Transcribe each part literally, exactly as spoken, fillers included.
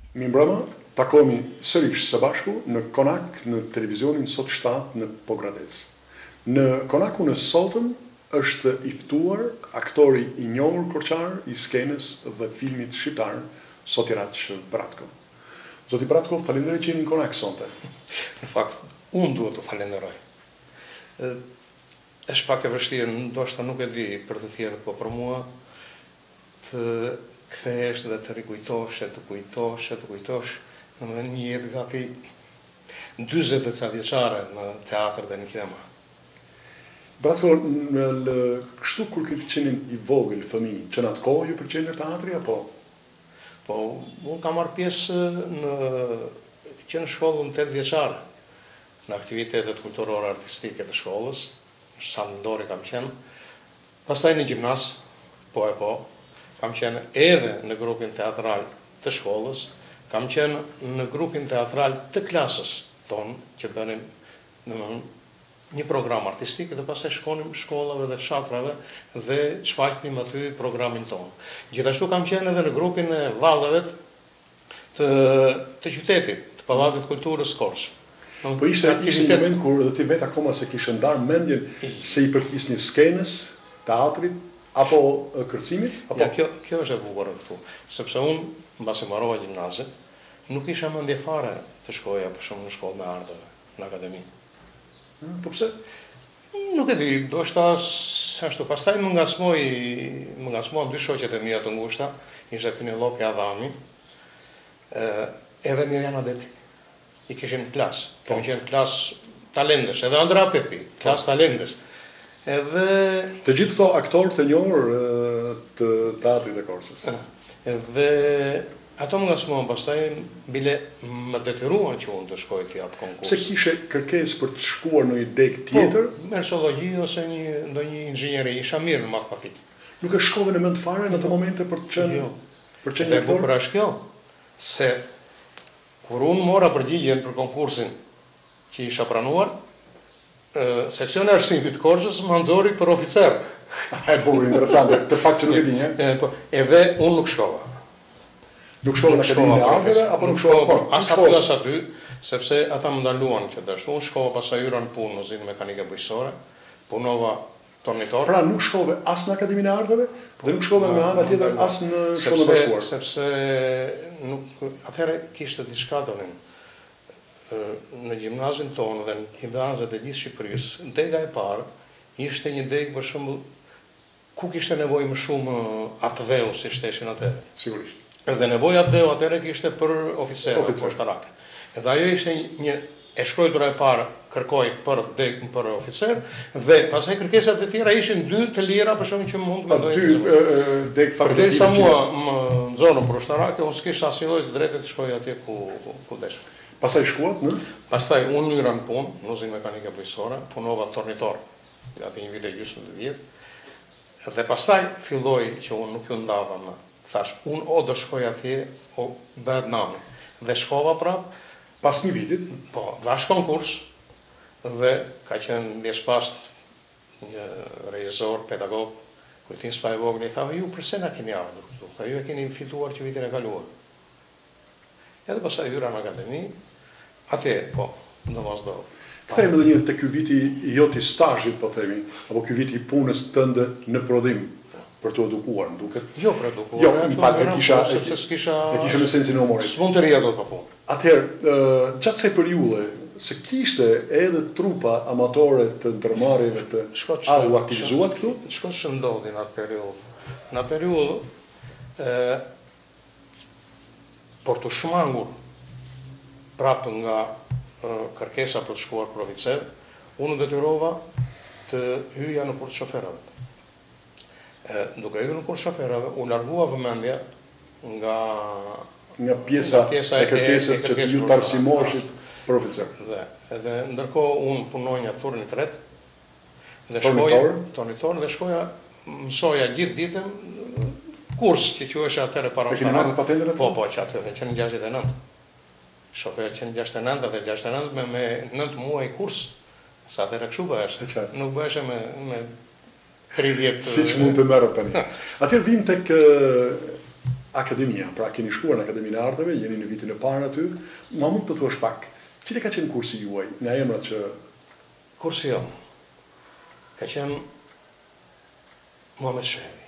Mirëmbrëma, takohemi sërish së bashku në Konak në televizionin Sot shtatë në Pogradec. Në Konakun e sotëm është i ftuar aktori i njohur korçar i skenës dhe filmit shqiptar, Sotiraq Bratko. Zoti Bratko, falenderoj që jeni në Konak sonte. Në fakt, unë duhet të falenderoj. Është pak e vështirë, ndoshta nuk e di për të tjerë, po për mua të kthehesh dhe të rikujtosh, e të kujtosh, e të kujtosh, në një jetë gati dyzet e ca vjeçare në teatr dhe në kinema. Bratko, në kështu kur këtë qenin i vogël fëmijë, që në atë kohë ju pëlqente teatri apo? Po, unë kam marrë pjesë në që në shkollën tetë vjeçare, në aktivitetet kulturore artistike të shkollës, në Sandori kam qenë, pastaj në gjimnas, po e po, kam qenë edhe në grupin teatral të shkollës, kam qenë në grupin teatral të klasës tonë, që bënim në një program artistik, dhe pastaj shkonim shkollave dhe fshatrave dhe shfaqnim aty programin tonë. Gjithashtu kam qenë edhe në grupin e vallëve të, të qytetit, të Pallatit Kulturës Korçë. Po ishte ishte një moment kur ti vetë akoma se kishe ndarë mendjen se i përkisni skenës, teatrit, apo kërcimit? Apo? Ja, kjo, kjo është e bukur këtu, sepse unë, mbasi mbarova gjimnazin, nuk isha mendje fare të shkoja për shumë në shkollë me ardheve, në akademi. Po pse? Nuk e di, do shta ashtu, pastaj më ngacmoj, më ngacmoj dy shoqet e mia të ngushta, ishte Pinelopi Adhami, edhe Mirjana Deti. I kishim klas, kemi qenë klas talendesh, edhe Andra Pepi, klas talendesh. Edhe... Të gjithë këto aktorë të njohur të teatrit të Korçës. Edhe ato më ngacmuan, pastaj bile më detyruan që unë të shkoj të jap konkurs. Pse kishe kërkesë për të shkuar në një deg tjetër? Po, mersologji ose një ndonjë inxhinieri, isha mirë në matematikë. Nuk e shkove në mend fare në ato momente për të qenë jo. për të qenë aktor? Bukur është kjo, se kur unë mora përgjigjen për konkursin që isha pranuar, seksioni arsimit të Korçës më nxori për oficer. E bukur, interesante, të fakt që nuk e di, e? Edhe unë nuk shkova. Nuk shkova në Akademinë e Arteve apo nuk shkova? As aty as aty, sepse ata më ndaluan që dashur. Unë shkova pastaj yra në punë në uzinë mekanike bujqësore, punova tornitor. Pra nuk shkove as në Akademinë e Arteve dhe nuk shkove në anë tjetër as në shkollën e bashkuar. Sepse nuk atëherë kishte diçka donin. Në gjimnazin tonë dhe në gjimnazet e gjithë Shqipërisë, dega e parë ishte një degë për shembull ku kishte nevojë më shumë atveu si shteshin atëherë. Sigurisht. Edhe nevoja atveu atëherë kishte për oficerë, poshtarake. Edhe ajo ishte një e shkruajtura e parë kërkoj për deg për oficer dhe pastaj kërkesat e tjera ishin dy të lira për shkak që mund të mendoj. Dy deg fakulteti. Derisa mua më nxorën për ushtarake, unë s'kisha asnjë lloj të drejtë të shkoj atje ku ku desh. Pastaj shkuat në? Pastaj unë nyra në punë, në uzinë mekanike bujqësore, punova tornitor gati një vit e gjysmë të vjet. Dhe pastaj filloi që unë nuk ju ndava më. Thash, unë o do shkoj atje, o bëhet nami. Dhe shkova prap. Pas një vitit? Po, dhash konkurs, dhe ka qenë ndjeshpast një regjisor, pedagog, Kujtin Spajvogli, i tha, ju përse na keni ardhur këtu? Tha, ju e keni fituar që vitin e kaluar. Edhe pastaj hyra në akademi, atje, po, domosdo. Kthehemi edhe një te ky viti i joti stazhit, po themi, apo ky viti i punës tënde në prodhim për të edukuar, më duket. Jo për edukuar. Jo, në fakt e kisha sepse s'kisha e kisha në sensin e humorit. S'mund të rija dot pa punë. Atëherë, gjatë kësaj periudhe, se kishte edhe trupa amatore të ndërmarrjeve të a u aktivizuat këtu? Shko që ndodhi në atë periudhë. Në atë periudhë, ë por të shmangur prapë nga kërkesa për të shkuar për oficer, unë detyrova të hyja në kurs shoferave. Duke hyrë në kurs shoferave, u largua vëmendja nga nga pjesa e kërkesës që ju tarsimoshit për oficer. Dhe edhe ndërkohë unë punonja turnin e tretë dhe shkoja tornitor dhe shkoja mësoja gjithë ditën kurs që quhej atëherë para ushtarak. Po, po, që atëherë që në gjashtëdhjetë e nëntë. Shofer që në gjashtëdhjetë e nëntë dhe gjashtëdhjetë e nëntë me me nëntë muaj kurs. Sa atëherë kështu bëhesh. Nuk bëhesh me me tridhjetë. Siç mund të merret tani. Atëherë vim tek akademia, pra keni shkuar në Akademinë e Arteve, jeni në vitin e parë aty, ma mund të thuash pak, cili ka qenë kursi juaj, nga emrat që... Kursi jo, ka qenë Muhamet Shehri,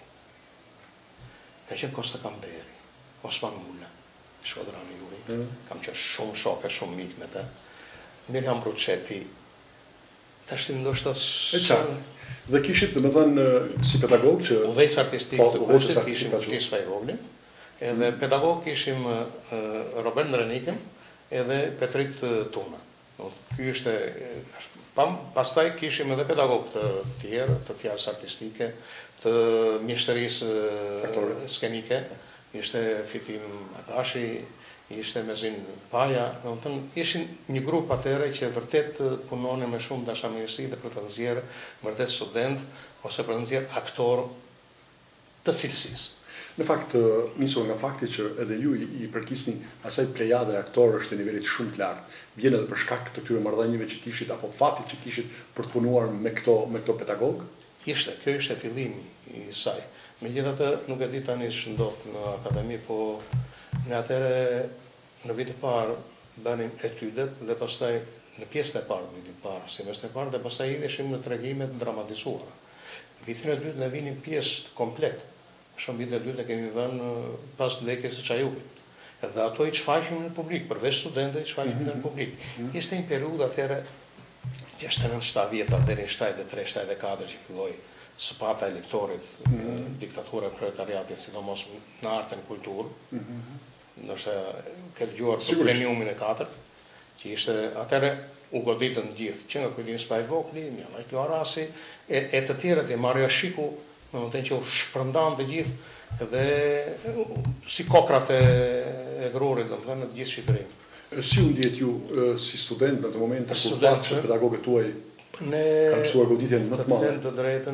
ka qenë Kosta Kamberi, Osman Mulla, shkodrani juaj, mm. kam qenë shumë shoke, shumë mik me te, Miriam Bruceti, të ashtim ndoshta... E qartë, dhe kishit të më thënë si pedagog që... Udhejës artistik të kursit, kishim Tis Vajvoglin, edhe pedagog kishim Robert Nrenikin, edhe Petrit Tuna. Ky ishte... Pastaj kishim edhe pedagog të tjerë, të fjalës artistike, të mjeshtërisë skenike, ishte Fitim Akashi, ishte Mezin Paja, ishin një grup atëre që vërtet punonin me shumë dashamirësi dhe për të nxjerrë vërtet student ose për të nxjerrë aktor të cilësisë. Në fakt, nisur nga fakti që edhe ju i përkisni asaj plejade aktorësh të nivelit shumë të lartë, vjen edhe për shkak të këtyre marrëdhënieve që kishit apo fatit që kishit për të punuar me këto me këto pedagog? Ishte, kjo ishte fillimi i saj. Megjithatë, nuk e di tani ç'ndodh në akademi, po në atëre në vitin e parë bënim etydet dhe pastaj në pjesën e parë në vitin e parë, semestrin e parë dhe pastaj idheshim në tregime të dramatizuara. Në vitin e dytë ne vinim pjesë komplet. Shumë vitin e dytë e kemi vënë pas ndekjes së Çajukit. Edhe ato i çfaqim në publik, përveç studentëve i çfaqim në publik. Ishte një periudhë atëherë gjashtëdhjetë shtatë vjeta deri në shtatëdhjetë e tre shtatëdhjetë e katër që filloi spata e lektorit, diktatura e proletariatit, sidomos në artën e kulturë. Ndoshta ke dëgjuar për pleniumin e katërt, që ishte atëherë u goditën gjithë, që nga Kujtini Spajvogli, Mjallaj Kluarasi, e, e të tjerët, e Mario Shiku, në më të që u shpërndan të gjithë dhe si kokrat e, e grurit, në më të në të gjithë Shqipërinë. Si u ndjet ju si student në të moment të kur patë që pedagogët tuaj kanë mësuar goditjen më të madhe? Të thënë të drejtën,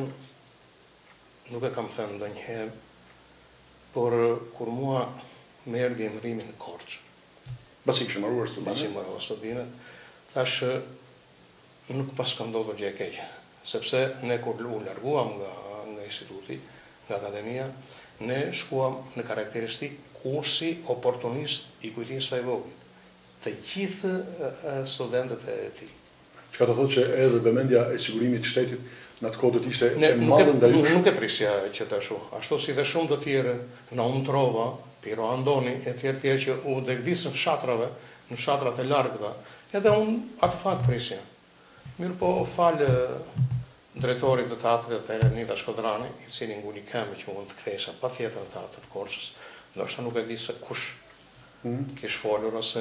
nuk e kam thënë ndonjëherë, por kur mua më erdhi emërimi në Korçë. Pasi kishe marruar studinë? Pasi marruar studinë, thash nuk pas ka ndodhur gjë e keqe, sepse ne kur u larguam nga nga instituti, nga akademia, ne shkuam në karakteristik kursi oportunist i Kujtinis Spajvoglit, të gjithë studentët e tij. Çka të thotë që edhe vëmendja e sigurimit të shtetit në atë kohë do të ishte e madhe ndaj jush? Nuk e prisja që të ashtu. Ashtu si dhe shumë të tjerë, Naum Trova, Piro Andoni, e tjerë tjerë që u degdisën fshatrave, në fshatrat e largëta, edhe unë atë fakt prisja. Mirë po falë drejtorit të teatrit të Erenita Shkodrani, i cili nguli këmbë që mund të kthesha pa tjetër në teatr të Korçës, ndoshta nuk e di se kush kish folur ose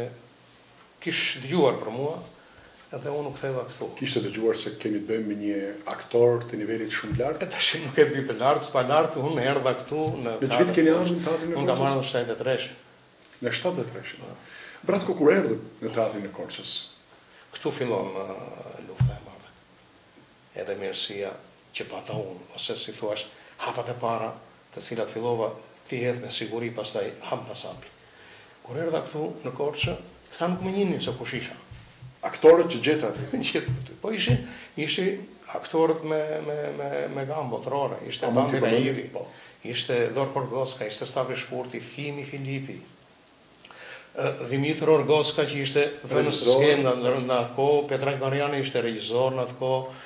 kish dëgjuar për mua, edhe unë u ktheva këtu. Kishte dëgjuar se kemi të bëjmë me një aktor të nivelit shumë të lartë? E tash nuk e di të lartë, s'pa lartë, unë erdha këtu në teatrin. Në çfarë keni ardhur në teatrin e Korçës? Unë kam ardhur në shtatëdhjetë e tre. Në shtatëdhjetë e tre. Bratko, kur erdhët në teatrin e Korçës? Këtu fillon lufta e madhe. Edhe mirësia që pata unë, ose si thuash, hapat e para, të cilat fillova ti hedh me siguri, pastaj hap pas hapi. Kur erdha këtu në Korçë, këta nuk më njihnin se kush isha. Aktorët që gjeta aty? Gjeta aty. Po ishin, ishin aktorët me, me, me, me gamë botërore. Ishte Bambi Raivi, ishte Dor Korgoska, ishte Stavri Shkurti, Fimi Filipi, Dimitër Orgoska që ishte vënës të skenda në atë kohë, Petraj Mariani ishte regjisor në atë kohë,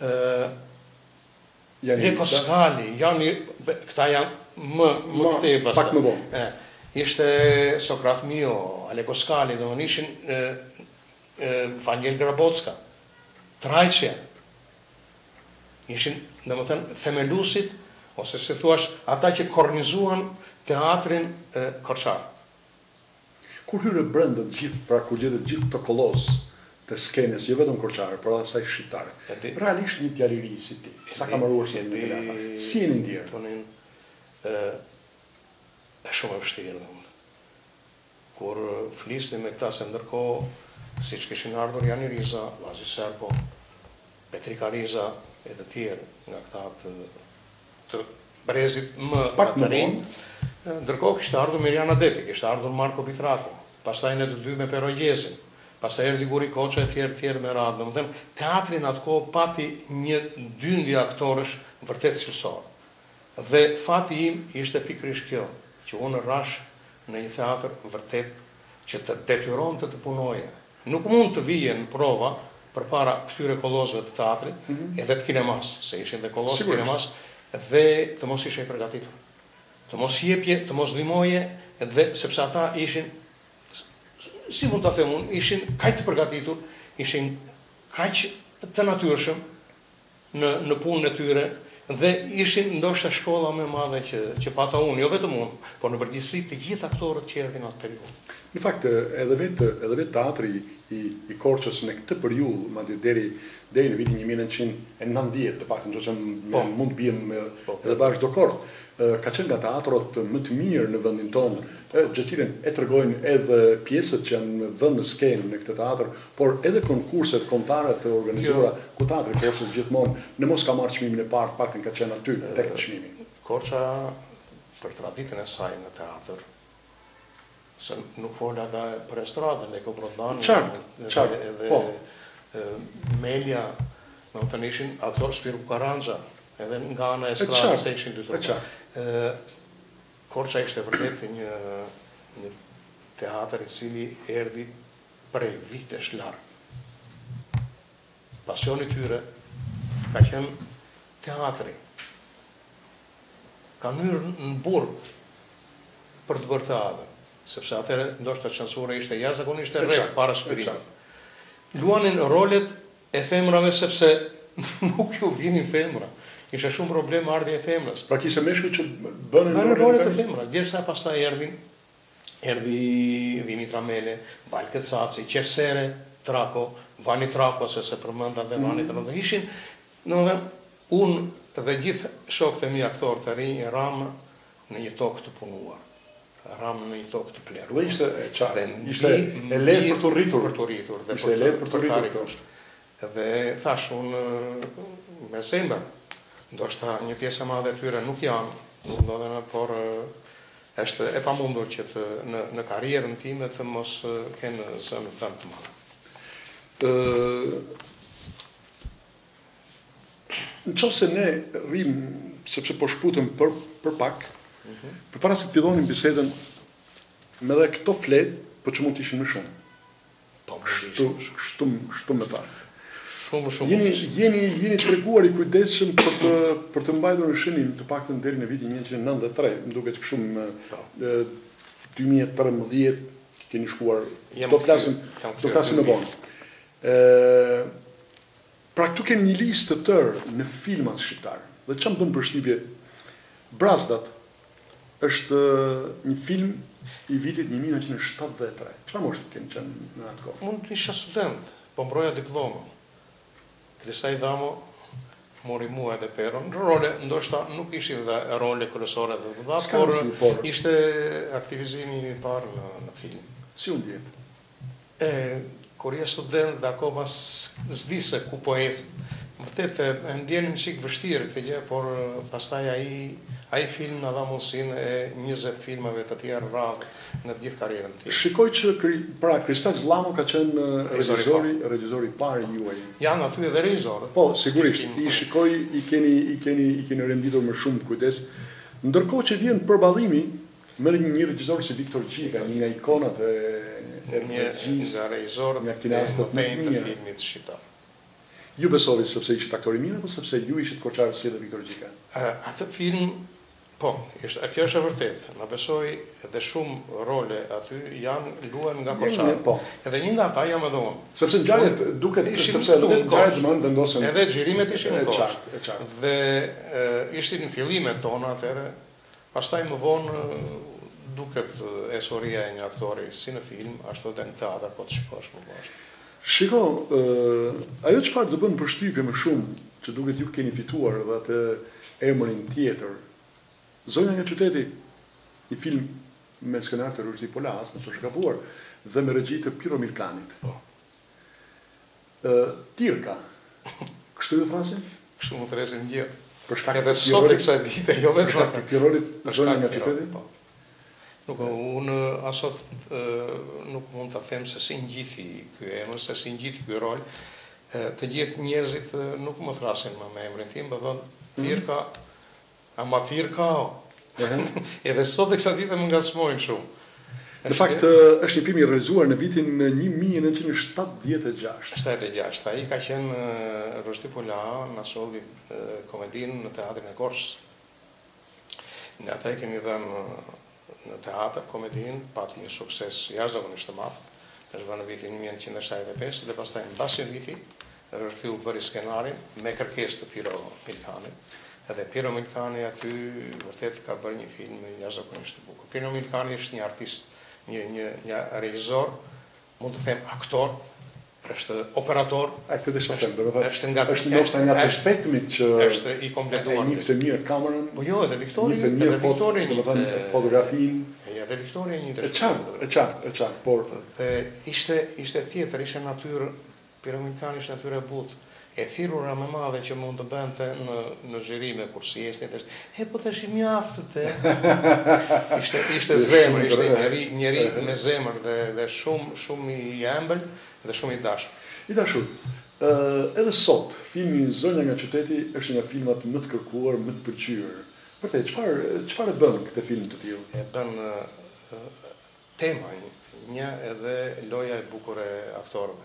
Reko Skali, janë, këta janë më, më këte e pak më vonë. Ishte Sokrat Mio, Aleko Skali, dhe më nishin Vangel Grabocka, Trajqja, ishin, dhe më thënë, themelusit, ose se thuash, ata që kornizuan teatrin korçar. Kur hyre brenda gjithë, pra kur gjetët gjithë të kolos të skenes, jo vetëm korçare, por asaj shqiptare, realisht një djaliri si ti, sa ka marruar se një telata, si e në ndjerë? Tonin, e shumë e vështirë dhe mund. Kur flisni me këta se ndërkohë, si që kishin ardhur Jani Riza, Lazi Serpo, Petrika Riza, e të tjerë nga këta të, të brezit më të rinj, ndërkohë kishte ardhur Mirjana Deti, kishte ardhur Marko Pitraku, pastaj ne të dy me Pero Gjezin, pastaj erdhi Guri Koça e tjerë tjerë me radhë. Domethënë, teatri në atë kohë pati një dyndje aktorësh vërtet cilësor. Dhe fati im ishte pikërisht kjo, që unë rash në një teatr vërtet që të detyron të të punoje. Nuk mund të vije në prova për para këtyre kolozëve të teatrit, mm -hmm. edhe të kinemas, se ishin dhe kolozë të kinemas, dhe të mos ishe i përgatitur. Të mos jepje, të mos dhimoje, dhe sepse ata ishin, si mund të them unë, ishin kaq të përgatitur, ishin kaq të natyrshëm në, në punën e tyre, dhe ishin ndoshta shkolla më e madhe që, që pata unë, jo vetëm unë, por në përgjithësi të gjithë aktorët që erdhin atë periudhë. Në fakt, edhe vetë edhe vetë teatri i, i Korçës në këtë periudhë, madje deri deri në vitin një mijë e nëntëqind e nëntëdhjetë, të paktën nëse po. mund të bijem edhe bashkë dakord, ka qenë nga teatrot më të mirë në vendin tonë, gjë cilën e tregojnë edhe pjesët që janë dhënë në skenë në këtë teatr, por edhe konkurset kombëtare të organizuara ku teatri i Korçës gjithmonë në mos ka marrë çmimin e parë, paktën ka qenë aty tek çmimi. Korça për traditën e saj në teatr, se nuk fola da për estradën e Koprodani, edhe po. Melia, në të nishin aktor Spiru Karanxha, edhe nga ana e estradës se ishin dy të. Korça ishte vërtet një, një teatr i cili erdhi prej vitesh larg. Pasioni tyre ka qenë teatri. Ka hyrë në burg për të bërë teatr, sepse atëherë ndoshta censura ishte jashtëzakonisht e rreth para Spiritit. Luanin rolet e femrave sepse nuk ju vinin femra. Ishte shumë problem ardhi e femrës. Pra kishte meshkuj që bënin rolet e femrave. Derisa pastaj erdhin erdhi Dimitra Mele, Val Këtçaci, Qefsere, Trako, Vani Trako, se se përmenda dhe Vani Trako. Ishin, domethënë, unë dhe gjithë shokët e mi aktorë të rinj, ramë në një tokë të punuar. Ramë në një tokë të pleruar. Dhe ishte e qartë, ishte e lehtë për të rritur. Për të rritur. Ishte e lehtë për të rritur. Dhe thash unë me zemër, ndoshta një pjesë e madhe e tyre nuk janë, nuk do dhe në, por është e pamundur që të, në, në karrierën time të mos kenë zëmë të të madhe. Në qoftë se ne rrim, sepse po shkputëm për, për pak, për para se të fillonim bisedën, me dhe këto fletë, po që mund të ishin më shumë. Po, Kështu, kështu, kështu me ta. Shumë, shumë. Jeni, jeni, jeni të reguar i kujdesshëm për të, për të mbajtur në shënim, të paktën deri në vitin një nëntëqind e nëntëdhjetë e tre, më duket kështu në dy mijë e tridhjetë, keni shkuar, do të flasim, do flasim më vonë. Pra këtu kemi një listë të tërë në filmat shqiptar. Dhe çfarë më bën përshtypje? Brazdat është një film i vitit një mijë e nëntëqind e shtatëdhjetë e tre. Çfarë moshë keni qenë në atë kohë? Unë isha student, po mbroja diplomën. Krisaj Damo mori mua edhe Peron. Role, ndoshta nuk ishin dhe role kryesore dhe të dha, por, por ishte aktivizimi i parë në, në film. Si unë djetë? Kur je student dhe akoma s'di se ku po ecë. Vërtet e ndjenim çik vështirë këtë gjë, por pastaj ai ai film na dha mundësinë e njëzet filmave të tjerë radhë në të gjithë karrierën time. Shikoj që pra Kristal Zllamo ka qenë regjizori, regjizori i parë juaj. Janë aty edhe regjizorët. Po, sigurisht, i shikoj i keni i keni i keni renditur me shumë kujdes. Ndërkohë që vjen përballimi me një regjizor si Viktor Gjika, një nga ikonat e një nga regjizorët e të filmit shqiptar. Ju besoni sepse ishit aktor i mirë apo sepse ju ishit koçar si edhe Viktor Gjika? Atë film, po, ishte, kjo është e vërtet. Na besoj edhe shumë role aty janë luan nga koçarët. Po. Edhe një nga ata jam edhe unë. Sepse ngjarjet duket sepse edhe ngjarjet më vendosen. Edhe xhirimet ishin në koç. E qartë. Dhe ishin në fillimet tona atëherë, pastaj më vonë duket esoria e një aktori si në film, ashtu edhe në teatr, po të shikosh më bashkë. Shiko, uh, ajo çfarë të bën përshtypje më shumë, që duket ju keni fituar dhe atë emrin tjetër, Zonja nga qyteti, një film me skenar të Rruzi Polas, më së shkapuar, dhe me regji të Piro Milkanit. Po. Uh, Tirka, kështu ju thrasin? Kështu më thrasin gjë. Për shkak edhe sot e kësaj dite, jo me për shkak të këtij rolit Zonja nga qyteti? Po. Nuk, unë asot nuk mund të them se si ngjithi ky emër, se si ngjithi ky rol. Të gjithë njerëzit nuk më thrasin më me emrin tim, më thonë Tirka, ama Tirka, Edhe sot e kësa ditë më ngacmojnë shumë. Në fakt, është një film i realizuar në vitin një mijë e nëntëqind e shtatëdhjetë e gjashtë. shtatëdhjetë e gjashtë. Ai ka qenë Roshdi Pula, na solli komedinë në teatrin e Korçës. Ne ata e kemi dhënë në teatr komedinë, pati një sukses jashtëzakonisht të madh. Është vënë në vitin një mijë e nëntëqind e shtatëdhjetë e pesë dhe pastaj mbas një viti Roshdi u bëri skenarin me kërkesë të Piro Milkanit. Edhe Piro Milkani aty vërtet ka bërë një film jashtëzakonisht të bukur. Piro Milkani është një artist, një një një regjisor, mund të them aktor, është operator. A këtë desha them, domethënë është nga është ndoshta nga të vetmit që është i kompletuar. Ai njifte mirë kamerën. Po jo, edhe Viktori, edhe edhe Viktori, domethënë fotografinë. Edhe Viktori një E qartë, e qartë, e qartë, por dhe ishte ishte tjetër, ishte natyrë, Piro Milkani ishte natyrë e butë. E thirrura më madhe që mund të bënte në në xhirime kur si jesni është, "E po tash i mjaftë te." Ishte ishte zemër, ishte njëri njëri me zemër dhe dhe shumë shumë i ëmbël dhe shumë i dashur. I dashur. Ë edhe sot filmi Zonja nga qyteti është një nga filmat më të kërkuar, më të pëlqyer. Vërtet, çfarë çfarë bën këtë film të tillë? E bën tema një edhe loja e bukur e aktorëve.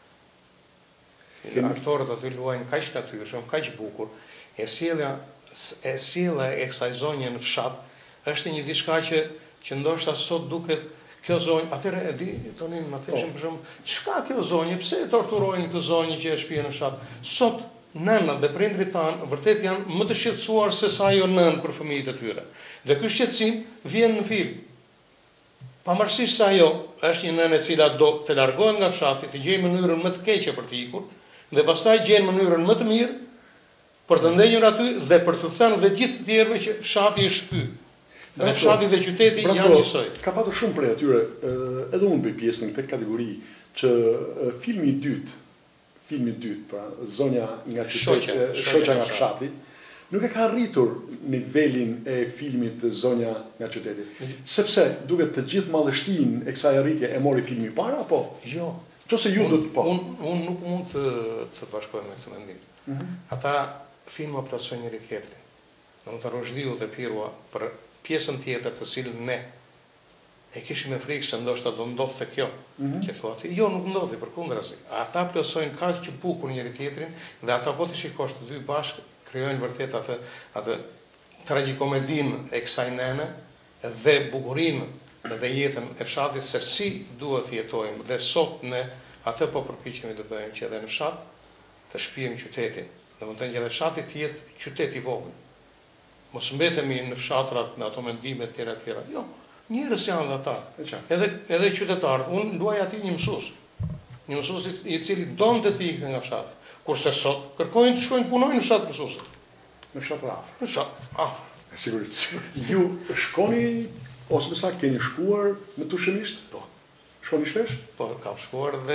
Aktorët aty luajnë kaq natyrshëm, kaq bukur. E sjellja e sjellja e kësaj zonje në fshat është një diçka që që ndoshta sot duket kjo zonjë, atëherë e di, tonin më thëshëm për shemb, çka kjo zonjë, pse e torturojnë këtë zonjë që është shtëpia në fshat? Sot nënat dhe prindrit tanë vërtet janë më të shqetësuar se sa ajo nën për fëmijët e tyre. Dhe ky shqetësim vjen në film. Pavarësisht se ajo është një nënë e cila do të largohet nga fshati, të gjejë mënyrën më të keqe për të ikur, dhe pastaj gjen mënyrën më të mirë për të ndenjur aty dhe për të thënë dhe gjithë të tjerëve që fshati është shpy. Dhe fshati dhe qyteti janë njësoj. Ka patur shumë prej atyre, edhe unë bëj pjesë në këtë kategori, që filmi i dytë, filmi i dytë, pra Zonja nga qyteti, Shoqja nga fshati, nuk e ka arritur nivelin e filmit Zonja nga qyteti. Sepse duket të gjithë madhështinë e kësaj arritje e mori filmi i parë apo? Jo. Qose ju do të po. Unë un nuk mund të të bashkoj me këtë mendim. Mm -hmm. Ata filma plotësojnë njëri tjetrin. Domethënë Roshdiu dhe Pirua për pjesën tjetër të cilën ne e kishim me frikë se ndoshta do ndodhte kjo. Mm -hmm. Që thotë, jo nuk ndodhi, përkundrazi. Ata plotësojnë kaq që bukur njëri tjetrin dhe ata po të shikosh të dy bashkë krijojnë vërtet atë atë tragjikomedinë e kësaj nene dhe bukurinë dhe jetën e fshatit se si duhet të jetojmë dhe sot ne atë po përpiqemi të bëjmë që edhe në fshat të shpijim qytetin. Domethënë që edhe fshati të jetë qytet i vogël. Mos mbetemi në fshatrat me ato mendime të tjera të tjera. Jo, njerëz janë dhe ata. Edhe edhe qytetarët. Unë luaj aty një mësues. Një mësues i cili donte të ikte nga fshati. Kurse sot kërkojnë të shkojnë punojnë në fshat mësuesit. Në fshat afër. Në fshat afër. Sigurisht. Ju shkoni ose më saktë keni shkuar në Tushemisht? Po. Shkoni shpesh? Po, kam shkuar dhe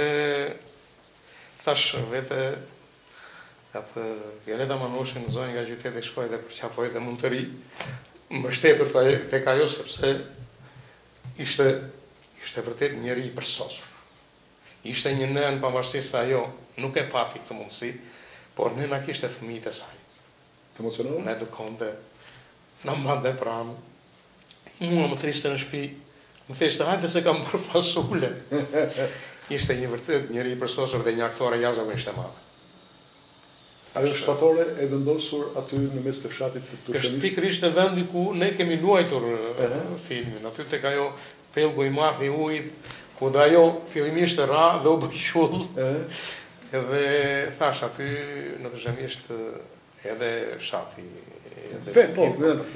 thash vete atë Violeta Manushin në zonjë nga qyteti shkoj dhe përqafoj dhe mund të ri mbështetur tek ajo sepse ishte ishte vërtet njëri i përsosur. Ishte një nën pavarësisht se ajo nuk e pati këtë mundësi, por nëna kishte fëmijët e saj. Të emocionova? Na edukonte, na mbante pranë. Mua më thriste në shtëpi, më theshte hajde se kam bërë fasule. Ishte një vërtet njëri i përsosur dhe një aktore jashtëzakonisht e madhe. Ajo shtatore e vendosur aty në mes të fshatit të Tushenit? Është pikërisht e vendi ku ne kemi luajtur filmin. Aty tek ajo pellgu i madh i ujit, ku dhe ajo fillimisht ra dhe u bë qull. Edhe thash aty në Tushemisht edhe fshati. Vet, po,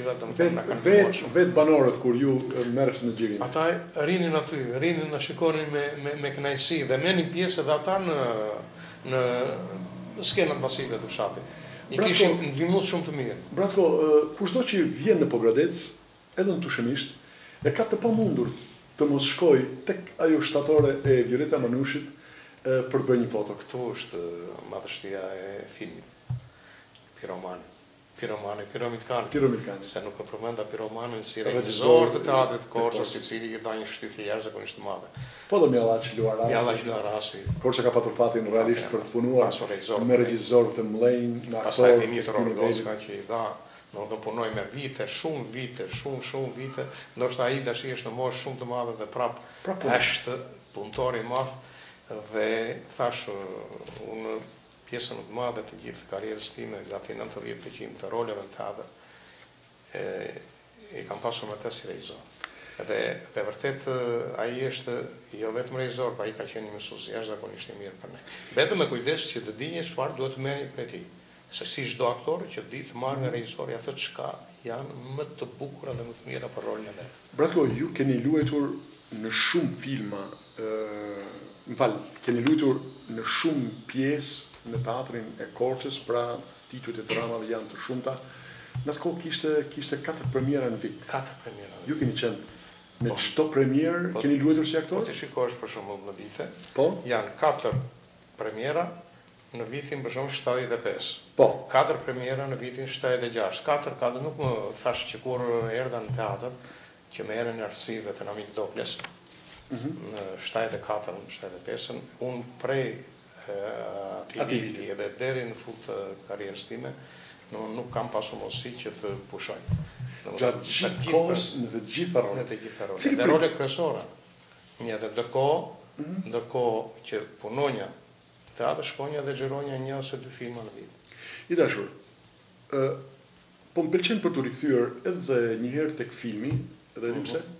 vet banorët kur ju merresh në xhirin. Ata rinin aty, rinin na shikonin me me me kënaqësi dhe merrnin pjesë edhe ata në në skenat masive të fshatit. I kishim ndihmues shumë të mirë. Bratko, kushdo që vjen në Pogradec, edhe në Tushemisht, e ka të pamundur të mos shkoj tek ajo shtatore e Violeta Manushit për të bërë një foto. Këtu është madhështia e filmit. Piromani. Piromani, Piro Milkani. Piro Milkani. Se nuk e përmenda Piromanin si regjisor të teatrit Korçës, i cili i dha një shtytje jashtëzakonisht të madhe. Po dhe Mjallaç Luarasi. Mjallaç Luarasi. Korça ka patur fatin realisht për të punuar me regjisor të mëdhenj, me aktorë. Pastaj Dimitër Orgocka që i dha Nuk do punoj me vite, shumë vite, shumë, shumë vite, ndoshta ai tash është në moshë shumë të madhe dhe prap është punëtor i madh dhe thash unë pjesën më të madhe të gjithë karrierës time, gati nëntëdhjetë përqind të roleve në teatr, e, i kam pasur me të si regjisor. Edhe e vërtet ai është jo vetëm regjisor, pa ai ka qenë një mësues jashtëzakonisht i mirë për ne. Vetëm me kujdes që të dini çfarë duhet të merrni prej tij. Se si çdo aktor që di të marrë nga regjisori ato çka janë më të bukura dhe më të mira për rolin e vet. Bratko, ju keni luajtur në shumë filma, ë, më fal, keni luajtur në shumë pjesë në teatrin e Korçës, pra titujt e dramave janë të shumta. Në atë kohë kishte kishte katër premiera në vit. Katër premiera. Ju keni qenë në çdo premier, keni luajtur si aktor? Po ti shikosh për shembull në vite, po? Janë katër premiera në vitin për shembull shtatëdhjetë e pesë. Po. Katër premiera në vitin shtatëdhjetë e gjashtë. Katër, katër nuk më thash që kur erdha në teatr, që më erën arsive të Namit Dokles, në shtatëdhjetë e katër, në shtatëdhjetë e pesë, unë prej atij viti edhe deri në fund të karrierës time, nuk kam pasur mundësi që të pushoj. Gjatë gjithë kohës në të gjitha rolet. Në të gjitha rolet. Dhe role kryesore. Një dhe ndërkohë, ndërkohë që punonja teatr, shkonja dhe xhironja një ose dy filma në vit. I dashur, ë po më pëlqen për të rikthyer edhe një herë tek filmi, edhe di pse.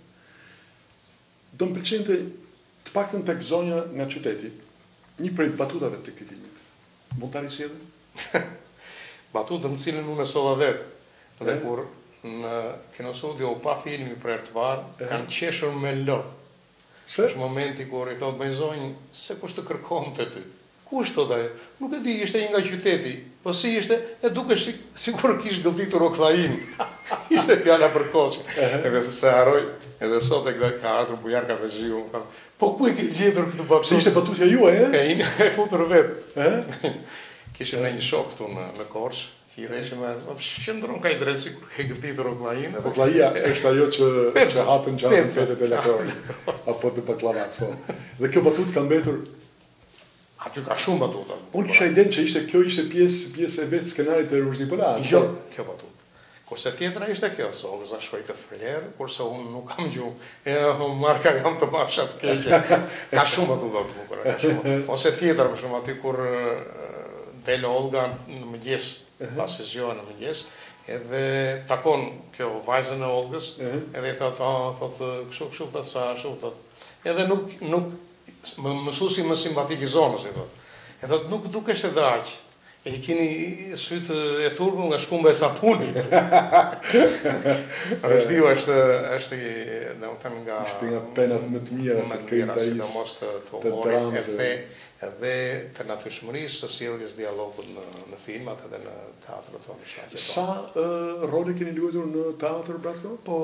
Do më pëlqente të paktën tek zonja nga qyteti, një prej batutave të këtij filmit. Mund ta risjellë? Batutën në cilën unë e solla vetë. Dhe kur në kinostudio u pa filmi për herë të parë, kanë qeshur me lor. Se? Është momenti kur i thotë bëjzonjë, se kush të kërkonte ty? Kush thotë ajo? Nuk e di, ishte një nga qyteti. Po si ishte? E dukesh sikur kish gëlltitur Oklain. Ishte fjala për Koçë. Edhe se se haroj, edhe sot e ka ardhur Bujar Kafezhiu. Po ku e ke gjetur këtë batutë? Se ishte batutja juaj, e? E e futur vetë. Kishim në një shok këtu në në Korçë. Që i dheshë me, shëndron ka i drejtë si kur ke gëtitur Oklain. Oklaia është ajo që që hapën gjatën fetet e lakorit, apo të baklavat, po. Dhe kjo batut ka mbetur... Aty ka shumë batuta. Unë kisha iden që ishte kjo ishte pjesë pjesë e vetë skenarit të Rushdi Polat. Jo, kjo batut. Kurse tjetra ishte kjo, se Olza shkoi të Fryer, kurse unë nuk kam gjuhë. E marka jam të mashat keqe. Ka shumë batuta të bukura, ka shumë. Ose tjetra, për shumë aty kur del Olga në mëngjes, pasi zgjohet në mëngjes, edhe takon kjo vajzën e Olgës, edhe i thotë, thotë, kështu kështu thotë sa, kështu thotë. Edhe nuk nuk mësuesi më simpatik i zonës, i thotë. E thotë nuk dukesh edhe aq. E keni sytë e turpur nga shkumba e sapunit. Rëshdiu është është domethënë nga ishte nga penat më të mira të krijimtarisë, sidomos të humorit edhe edhe të natyrshmërisë së sjelljes dialogut në në filmat edhe në teatr, thonë shaqe. Sa role keni luajtur në teatr, Bratko? Po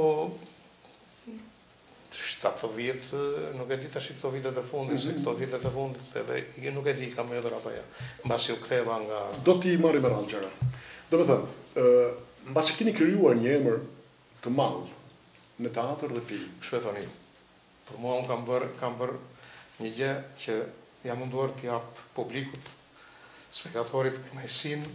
shtatëdhjetë, nuk e di tash këto vitet e fundit, se këto vitet e fundit edhe nuk e di kam edhe apo jo. Mbasi u ktheva nga do t'i marrim me radhë gjëra. Domethënë, ë mbasi keni krijuar një emër të madh në teatr dhe film. Kështu e thoni. Për mua unë kam bërë kam bërë një gjë që jam munduar t'i jap publikut, spektatorit kënaqësinë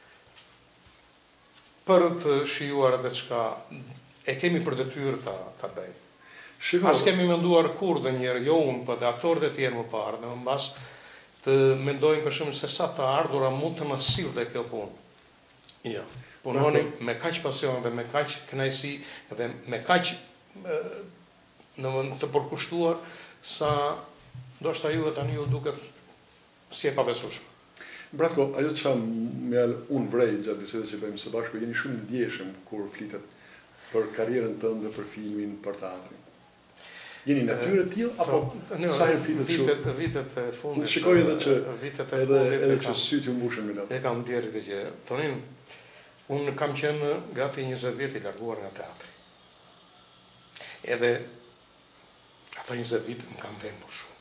për të shijuar edhe çka e kemi për detyrë ta ta bëjmë. As kemi menduar kur dhe njerë, jo unë, për dhe aktorët e tjerë më parë, dhe më mbas të mendojmë për shumë se sa të ardhura mund të në silë dhe kjo punë. Jo, punonim me kaq pasion dhe me kaq kënaqësi dhe me kaq në mund të përkushtuar sa do shta juve tani ju duket si e pabesueshme. Bratko, ajo që më unë vrej gjatë bisedës që bëjmë së bashku, jeni shumë ndjeshëm kur flitet për karrierën tënde, për filmin, për teatrin. Jeni natyrë të tillë apo sa herë flitet vitet vitet e fundit. Unë shikoj edhe që vitet e fundit edhe që sytë ju mbushen me lart. E kam ndjerit të gjë. Tonin, unë kam qenë gati njëzet vjet i larguar nga teatri. Edhe ato njëzet vjet më kanë dhënë shumë.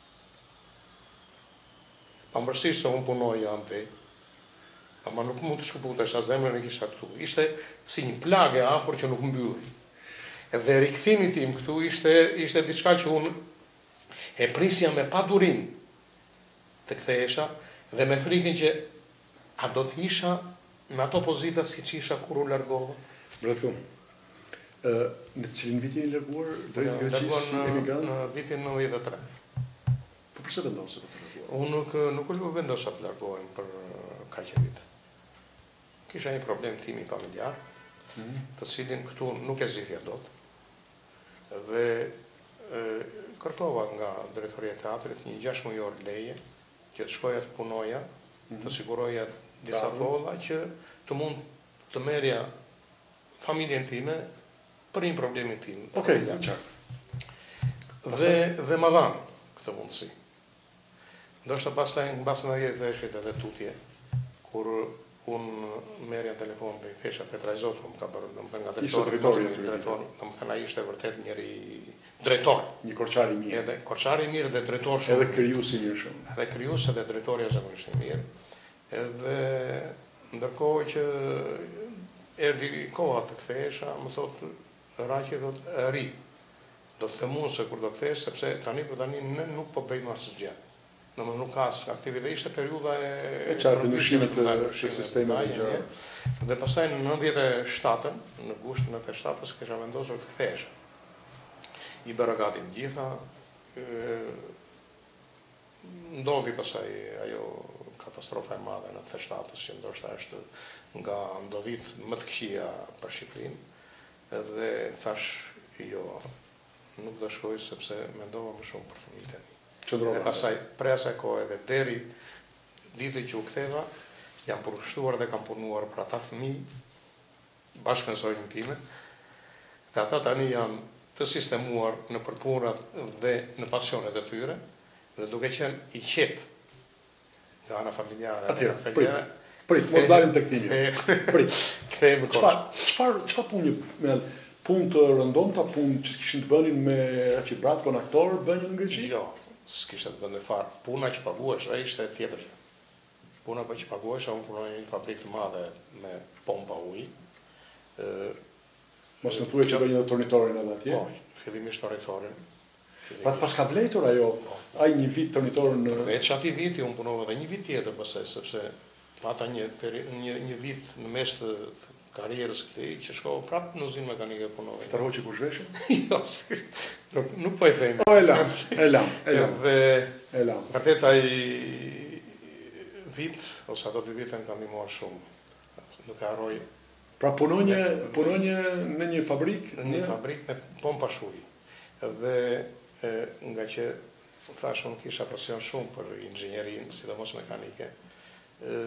Pavarësisht se unë punoj ante, ama nuk mund të shkëputesh as zemrën e kisha këtu. Ishte si një plagë e hapur që nuk mbylli. Dhe rikthimi tim këtu ishte ishte diçka që unë e prisja me padurim të kthehesha dhe me frikën që a do të isha Me ato pozita si që isha kur u largova. Bratko, në cilin viti e larguar drejt Greqisë si emigrant? Në vitin nëntëdhjetë e tre. Po përse vendosë të larguar? Unë nuk, nuk u vendosa të largohem për kaq e vite. Kisha një problem timi familjar, të cilin këtu nuk e zgjidhja dot. Dhe e, kërkova nga drejtoria e teatrit një gjashtë mujor leje, që të shkoja të punoja, të siguroja disa kolla që të mund të merja familjen time për një problemin tim. Okej, qartë. Dhe, dhe më dhanë këtë mundësi. Ndoshta pastaj mbas nëntëdhjetë veshit edhe tutje, kur unë merja në telefon dhe i thesha Petra Zotë, më ka bërë, më thënë nga drejtori, drejtori, më thënë ai ishte vërtet njëri drejtor. Një korçar i mirë. Edhe korçar i mirë dhe drejtor shumë. Edhe krijues i mirë shumë. Edhe krijues edhe drejtori zakonisht i mirë. Edhe ndërkohë që erdhi koha të kthehesha, më thotë Raqi thotë ri. Do të themun se kur do kthehesh, sepse tani për tani ne nuk po bëjmë asgjë. Në më nuk ka aktivitet, ishte periuda e... E qartë, në shimit të sistemeve gjërë. Dhe pastaj në nëntëdhjetë e shtatën, në gusht nëntëdhjetë e shtatës, kisha vendosur të kthehesha. I bëra gati të gjitha, ndodhi pastaj ajo katastrofa e madhe në nëntëdhjetë e shtatës, që ndoshta është nga ndodhit më të këqija për Shqipërinë, edhe thash, jo, nuk do shkoj sepse mendova më shumë për fëmijët e mi. Dhe pasaj, prej asaj kohë edhe deri ditën që u ktheva, jam përkushtuar dhe kam punuar për ata fëmijë, bashkë me zonjën time, dhe ata tani janë të sistemuar në përpunat dhe në pasionet e tyre, dhe duke qenë i qetë nga ana familjare. Atëherë, prit, prit, mos dalim tek fini. Prit. Kthehemi kosh. Çfarë çfarë punë me punë të rëndonta, punë që kishin të bënin me Raqi Bratko në aktor, bënin në Greqi? Jo. S'kishte të bënde farë. Puna që paguesha ishte tjetër. Puna për që paguesha, unë punoj një fabrikë të madhe me pompa ujë. Mos më thuaj që bëj një tornitorin edhe atje? Po, fillimisht tornitorin. Pra të paska vlejtur ajo, ai një vit tornitorin në... Veç ati viti, unë punova dhe një vit tjetër pësaj, sepse pata një, një, një vit në mes të karierës këti, që shkova prapë në uzinë mekanike punove. Të rhoqi kur zhveshën? Jo, nuk, nuk po e thejmë. O, e lam, e lam, e lam. Dhe, e lam. Vërtet ai vit, ose ato dy vite më kanë ndihmuar shumë. Nuk e harroj. Pra punonje, punonje në një fabrikë? Në një fabrikë me pompa shuji. Dhe e, nga që thashë unë kisha pasion shumë për inxhinjerinë, sidomos mekanike, e,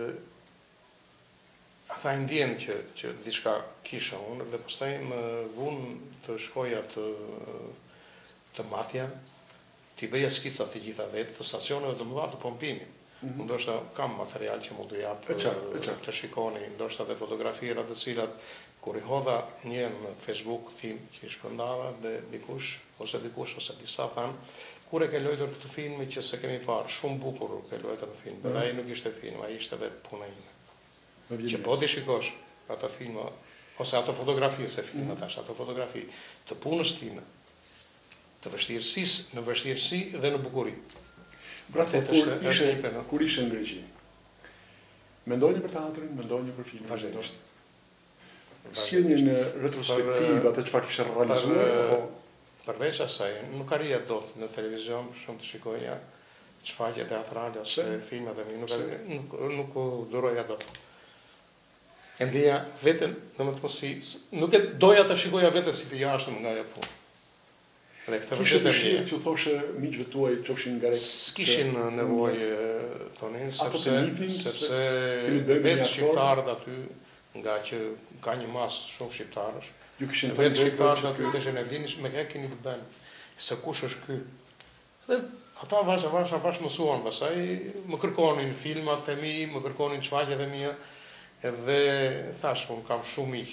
ata e ndjenë që, që diçka kisha unë, dhe pastaj më vunë të shkoja të, të matja, t'i bëja skicat të gjitha vetë, të stacioneve të mëdha të pompimit. Mm -hmm. Ndoshta kam material që mund të jap të shikoni, ndoshta dhe fotografira të cilat kur i hodha një në Facebook tim që i shpërndava dhe dikush, ose dikush, ose disa thanë, kur e ke lojtur këtë film që se kemi parë, shumë bukur ke lojtur në film, mm -hmm. ai nuk ishte film, ai ishte vetë puna ime. Që po t'i shikosh ata filma, ose ato fotografi, se filma tash, ato fotografi të punës time, të vështirësisë, në vështirësi dhe në bukuri. Bratë, kur ishe, kur ishe në Greqi, mendojnë për teatrin, mendojnë për filmin? Vazhdimisht. Si një në retrospektivë atë çfarë kishe realizuar? Përveç asaj, nuk arrija dot në televizion shumë të shikoja shfaqje teatrale ose filma dhe nuk nuk nuk duroja dot. E ndjeja veten, domethënë si nuk e doja ta shikoja veten si të jashtëm nga ajo punë. Kishe dëshirë që u thoshe miqve tuaj qofshin nga rek? S'kishin nevojë thonin, sepse sepse vetë shqiptarët aty, nga që ka një masë shumë shqiptarësh, vetë shqiptarët aty deshin e dinin me kë keni të bënë, se kush është ky. Dhe ata vash vash vash mësuan pastaj, më kërkonin filmat e mi, më kërkonin shfaqjet e mia, edhe thash unë kam shumë miq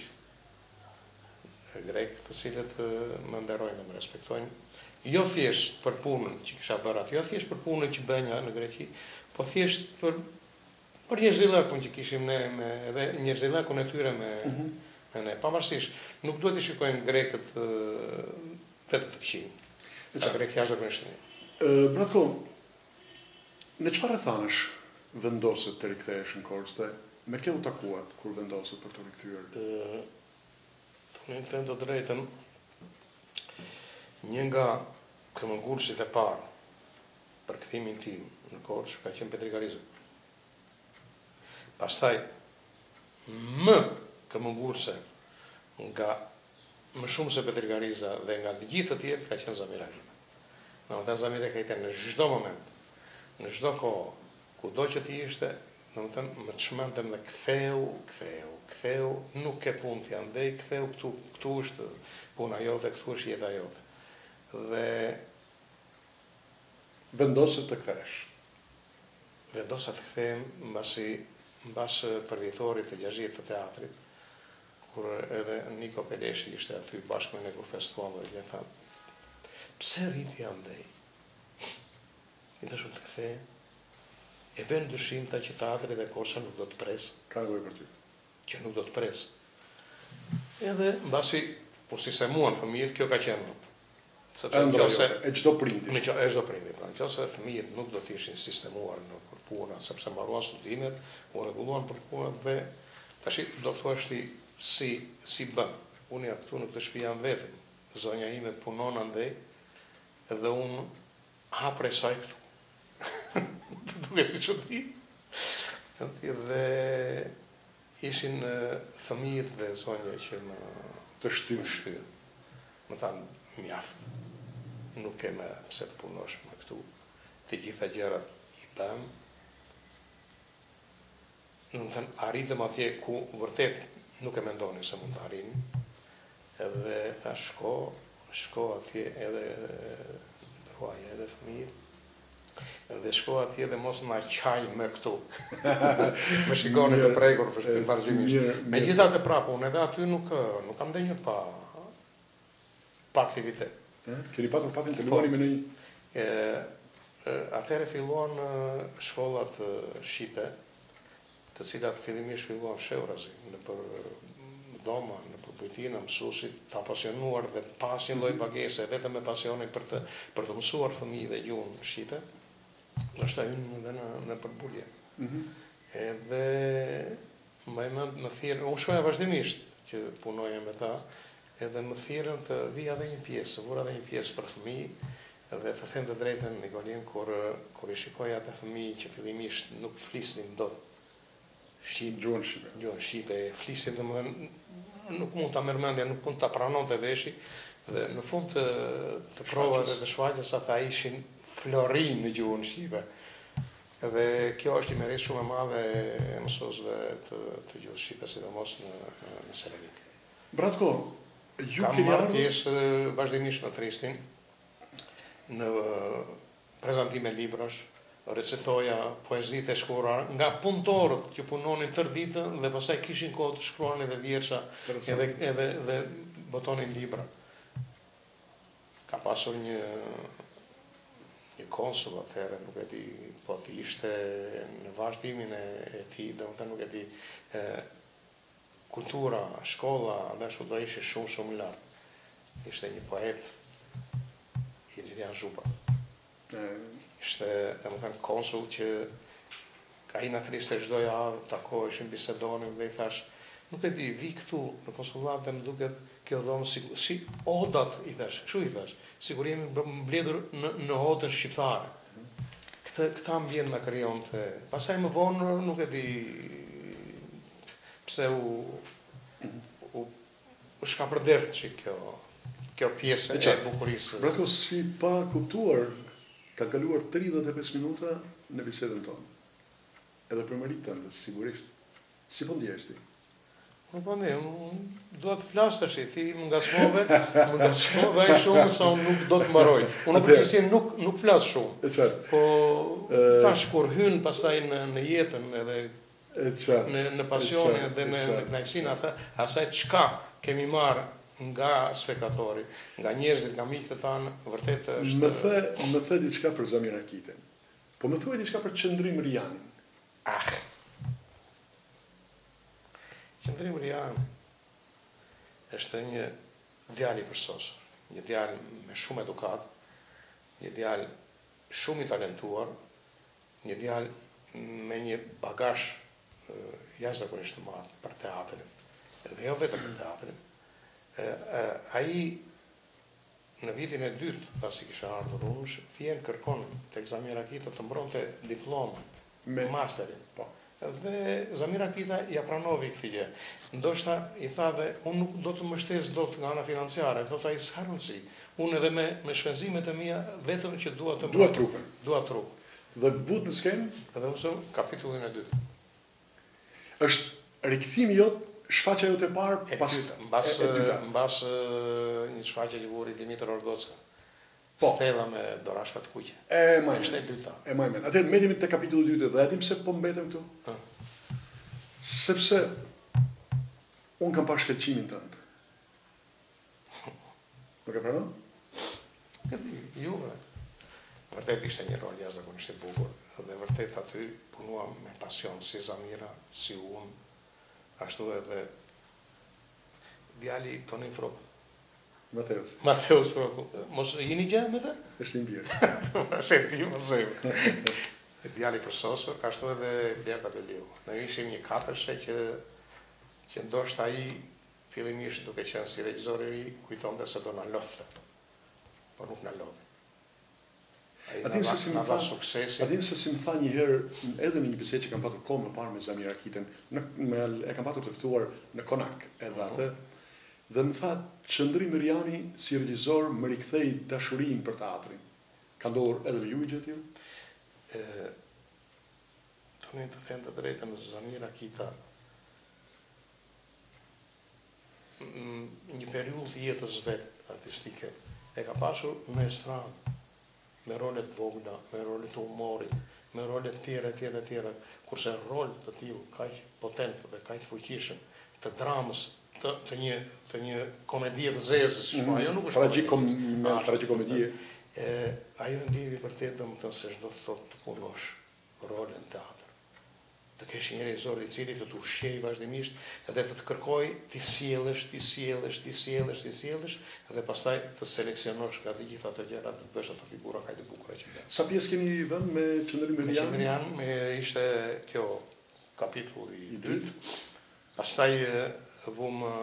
grek, të cilët më nderojnë dhe më respektojnë. Jo thjesht për punën që kisha bërë aty, jo thjesht për punën që bënja në Greqi, po thjesht për për njerëzillëkun që kishim ne, me, edhe njerëzillëkun e tyre me, mm -hmm. me ne. Pavarësisht, nuk duhet të shikojmë grekët vetë të këqij. Ata grekë jashtë zakonisht. Bratko, në çfarë thanesh vendoset të rikthehesh në Korçë? Me ke u takuat kur vendosët për të rikthyer? Në të them të drejtën, një nga këmbëngulësit e parë për kthimin tim në Korçë ka qenë Petri Gariza. Pastaj më këmbëngulëse nga më shumë se Petri Gariza dhe nga të gjithë të tjerë ka qenë Zamir Akita. Në të Zamir Akita në çdo moment, në çdo kohë, kudo që ti ishte, në më thënë, më të shmendem dhe ktheu, ktheu, ktheu, nuk ke punë të janë dhej, ktheu këtu, këtu është puna jote, këtu është jeta jote. Dhe vendosët të kthesh. Vendosa të kthehem mbasi mbas përvjetorit të gjashtë të teatrit, kur edhe Niko Peleshi ishte aty bashkë me ne kur festuam dhe tha, pse rriti andej? I thashun të kthehem. E vend dyshim ta që teatri dhe Korça nuk do të pres. Ka nevojë për ty. Që nuk do të pres. Edhe mbasi po sistemuan fëmijët, kjo ka qenë. Sepse nëse e çdo prindi. Në e çdo prindi, pra nëse fëmijët nuk do të ishin sistemuar në puna, sepse mbaruan studimet, u rregulluan për punën dhe tash do të thuash ti si si bën. Unë jam këtu në këtë shtëpi jam vetëm. Zonja ime punon andej edhe unë ha prej saj këtu. Duke si çudi. Dhe ishin fëmijët dhe zonja që më të shtyn shtyn. Më thanë, mjaft. Nuk ke me pse të punosh më këtu. Të gjitha gjërat i bëm. Në thënë, arritëm atje ku vërtet nuk e mendoni se mund të arrini. Edhe tha shko, shko atje edhe ruaj edhe fëmijët. Dhe shko atje dhe mos na qaj me këtu. Me shikoni të prekur për shpinë vazhdimisht. Me gjitha të prapë, unë edhe aty nuk, nuk kam denjur pa, pa aktivitet. Keni patur fatin të luani me një? Atëherë filluan shkollat shqipe, të cilat fillimisht filluan fshehurazi, në për doma, në për bujtina, mësuesit të apasionuar dhe pas një lloj pagese, vetëm me pasionin për të, për të mësuar fëmijëve gjuhën shqipe, është hyrë edhe në, në përbulje. Mm -hmm. Edhe më mend më thirrën, unë shkoja vazhdimisht që punoja me ta, edhe më thirrën të vija edhe një pjesë, vura edhe një pjesë për fëmijë, dhe të them të drejtën, Nikolin, kur kur i shikoja ata fëmijë që fillimisht nuk flisnin dot shqip, gjuhën shqipe. Gjuhën shqipe, flisin domethënë nuk mund ta merr mendja, nuk mund ta pranonte veshi, dhe në fund të, të provave dhe të shfaqjes ata ishin florin në gjuhën shqipe. Dhe kjo është i merrit shumë e madhe e mësuesve të, të gjuhës shqipe, sidomos në, në Serenik. Bratko, ju kam keni marrë pjesë vazhdimisht në Tristin, në prezantime librash, recitoja poezitë e shkruara nga punëtorët që punonin tërë ditën dhe pastaj kishin kohë të shkruanin edhe vjersha edhe edhe dhe botonin libra. Ka pasur një një konsul atëherë, nuk e di, po ti ishte në vazhdimin e, e tij, domethënë nuk e di, e, kultura, shkolla, ashtu do ishte shumë shumë lart. Ishte një poet, Ilirian Zhuba. Ishte, domethënë, konsul që ka i në Tristë çdo javë, takoheshin, bisedonin dhe i thash, nuk e di, vi këtu në konsullat dhe më duket kjo dhomë si, si odat, i thash, kështu i thash, sigur jemi mbledhur në, në odën shqiptare. Këtë, këta mbledh në krijon të... Pasaj më vonë nuk e di pse u, u, u shka përderdh që kjo, kjo pjesë e bukurisë. Bratko, si pa kuptuar, ka kaluar tridhjetë e pesë minuta në bisedën tonë. Edhe për mërit të ndës, sigurisht. Si po ndjesh ti? Unë po ne, duhet të flasë të shi, ti më ngasmove, më ngasmove e shumë sa unë nuk do të mbaroj. Unë përgjithësi nuk, nuk flasë shumë. E qartë. Po, thash kur hynë pastaj në, në jetën edhe e qartë. Në, në pasionin dhe në knajsinë, asaj çka kemi marrë nga spektatori, nga njerëzit, nga miqtë të tanë, vërtet është... Më the, më the diçka për Zamir Akitën. Po më thuaj diçka për Qëndrim Rianin. Ah. Qëndrim Rian është një djalë i përsosur, një djalë me shumë edukat, një djalë shumë i talentuar, një djalë me një bagazh jashtëzakonisht të madh për teatrin, dhe jo vetëm për teatrin. Ai në vitin e dytë, pasi kisha ardhur unë, vjen kërkon tek Zamir Akita të mbronte diplomën, Me masterin. Po. Dhe Zamir Akita ja pranovi këtë gjë. Ndoshta i tha dhe unë nuk do të më shtes dot nga ana financiare, thotë ai s'ka rëndësi. Unë edhe me me shpenzimet e mia vetëm që dua të Dua trupin. Dua trup. Dhe vut në skenë, Edhe ose kapitullin e dytë. është rikthimi jot, shfaqja jote e parë E pas dyta, mbas e- e dyta. mbas e, një shfaqje që vuri Dimitër Orgocka. Po. Stella me dorashka të kuqe. E maj Është e men. dyta. E maj men. Atëherë mbetemi te kapitulli i dytë dhe a dim pse po mbetemi këtu? Ë. Sepse unë kam parë shkëlqimin tënd. Më ka pranon? Juve. Vërtet ishte një rol jashtëzakonisht i bukur dhe vërtet aty punuam me pasion, si Zamira, si unë, ashtu edhe djali Tonin Frop. Mateus, Mateus Frop. Mos jeni gjë me të? është i mbjerë. Është e ti më zëmë. Djali Përsosur, ashtu edhe Blerta Beliu. Ne ishim një katërshe që që ndoshta ai fillimisht duke qenë si regjisor i ri, kujtonte se do na lodhte. Por nuk na lodhi. Ai A din se si më na dha tha, suksesi. a din se si më tha një herë edhe në një bisedë që kam patur kohë më parë me Zamir Akitën, në, me, e kam patur të ftuar në Konak edhe atë, dhe më tha Qëndrim Miriani si regjisor më rikthei dashurinë për teatrin. Ka ndodhur edhe ju gjë tillë? E, Tonin të them të drejtën, Zamir Akita mm, një periudhë të jetës vet artistike e ka pasur me estradë, me rolet vogla, me rolet të humorit, me rolet tjera, tjera, tjera, kurse rol të tillë kaq potent dhe kaq fuqishëm të dramës, të, të një të një komedie të zezës, mm, ajo nuk është tragjikom me Ashtu, tragjikomedie. E, ajo ndjevi vërtet domethënë se çdo të thotë të punosh rolin në teatr. Të kesh një regjisor i cili të të ushqej vazhdimisht edhe të të kërkoj ti sjellësh, ti sjellësh, ti sjellësh, ti sjellësh dhe pastaj të seleksionosh nga të gjitha ato gjëra të bësh ato figura kaq të bukura që bën. Sa pjesë keni vënë me Qëndrim Me Miriani? Qendrian me ishte kjo kapitulli i I dytë. Pastaj e, vum e,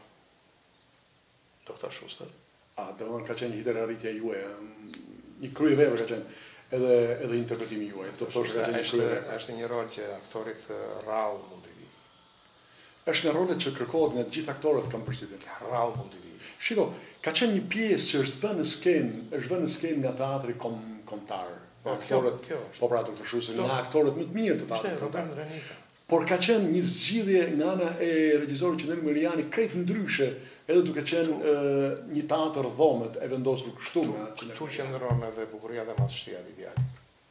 Doktor Schuster. A, do të thonë ka qenë një hiterarritja juaj, një kryevepër ka qenë, edhe edhe interpretimi juaj. Do thosh ka qenë një Është kryevepër. është një rol që aktorit e, rrallë mund të vi. Është nga rolet që kërkohet nga të gjithë aktorët kam përshtypjen. Rrallë mund të vi. Shiko, ka qenë një pjesë që është vënë në skenë, është vënë në skenë nga teatri kom, kombëtar. Po, Aktorët, kjo- kjo është. po pra Doktor Schuster, Kjo- nga aktorët më të mirë të Ishte teatrit Robert kombëtar. Renika. Por ka qenë një zgjidhje nga ana e regjisorit Qëndrim Miriani krejt ndryshe, edhe duke qenë e, një teatr dhomet e vendosur kështu nga Këtu qëndron edhe bukuria dhe madhështia e djalit.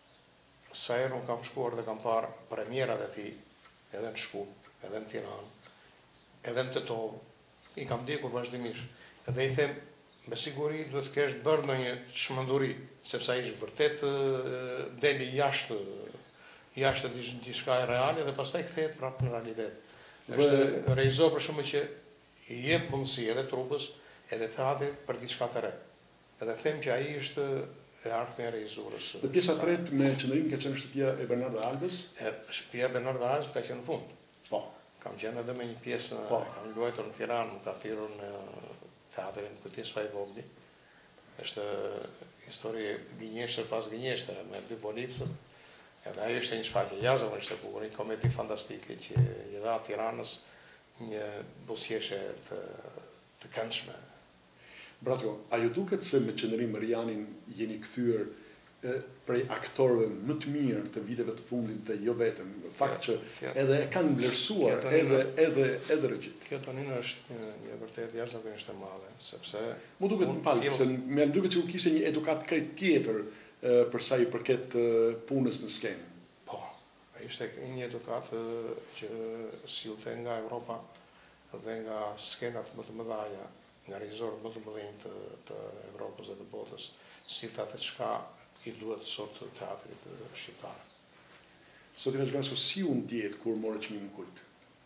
Sa herë unë kam shkuar dhe kam parë premierat e tij, edhe në Shkup, edhe në Tiranë, edhe në Tetovë, i kam ndjekur vazhdimisht. Edhe i them, me siguri duhet të kesh bërë ndonjë çmenduri, sepse ai është vërtet e, deli jashtë jashtë diç- diçka e reale dhe pastaj kthehet prapë në realitet. Është regjisor për shembull që i jep mundësi edhe trupës, edhe teatrit për diçka të re. Edhe them që ai është e ardhmja e regjisurës. Dhe pjesa e tretë me Qëndrim ka qenë shtëpia e Bernardo Alves. E, Shtëpia Bernardo Alves ka qenë në fund. Po. Kam qenë edhe me një pjesë, Po. kam luajtur në Tiranë, më ka thirrur në teatrin Kuti Suaj Vogli. Është histori gënjeshtër pas gënjeshtër me dy policët. Edhe ajo ishte një shfaqje jashtëzakonisht e bukur, një komedi fantastike që i dha Tiranës një buzëqeshje të të këndshme. Bratko, a ju duket se me Qëndrim Mirianin jeni kthyer e, prej aktorëve më të mirë të viteve të fundit dhe jo vetëm, fakt që Kjo- edhe e kanë vlerësuar Kjo Tonino- edhe edhe edhe regjit. Kjo Tonino është një, një vërtet jashtëzakonisht e madhe, sepse Mu duket unë më falë, fill- se më duket se u kishte një edukat krejt tjetër e, për sa i përket e, punës në skenë. Po, ai ishte një edukat e, që sillte nga Europa dhe nga skenat më të mëdha, nga regjisorët më të mëdhenj të, të Evropës dhe të botës, sillte atë çka i duhet sot teatrit e, shqiptar. Sot i vazhgon si u ndjet kur morë çmimin kult.